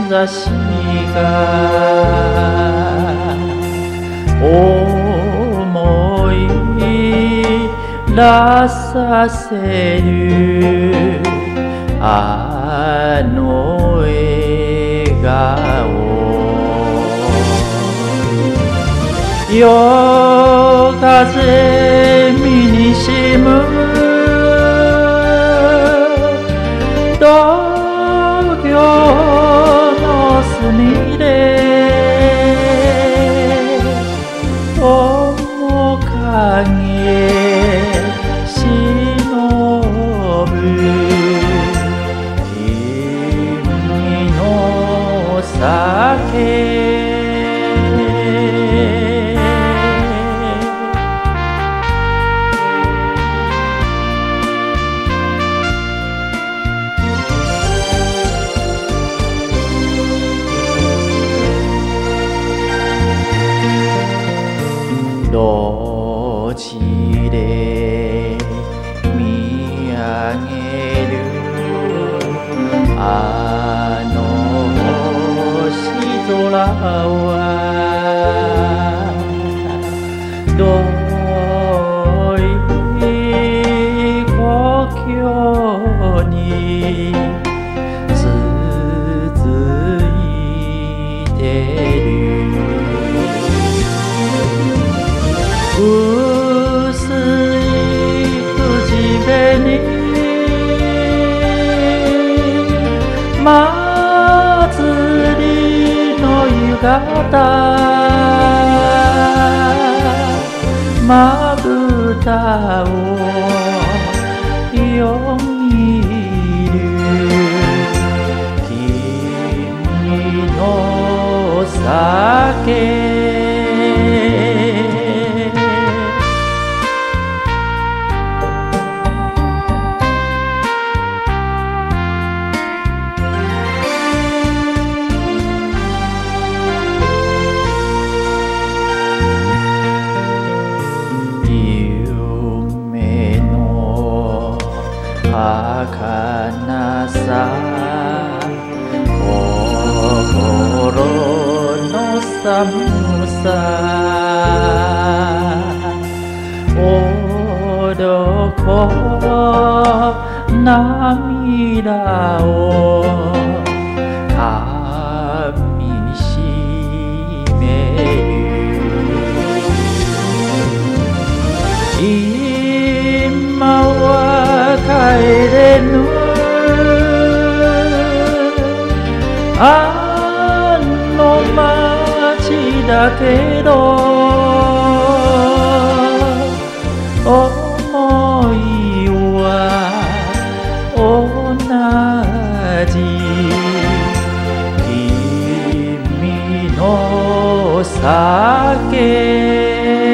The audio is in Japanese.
ざしが思い出させるあの笑顔夜風身にしむ東京の隅で面影忍ぶ君の酒路地で見上げるあの星空は遠い故郷に続いてる薄い口紅祭りの浴衣まぶたをよぎる君の酒儚さ心の寒さおどこ涙をかみしめる今は帰れぬあの街だけど思いは同じ君の酒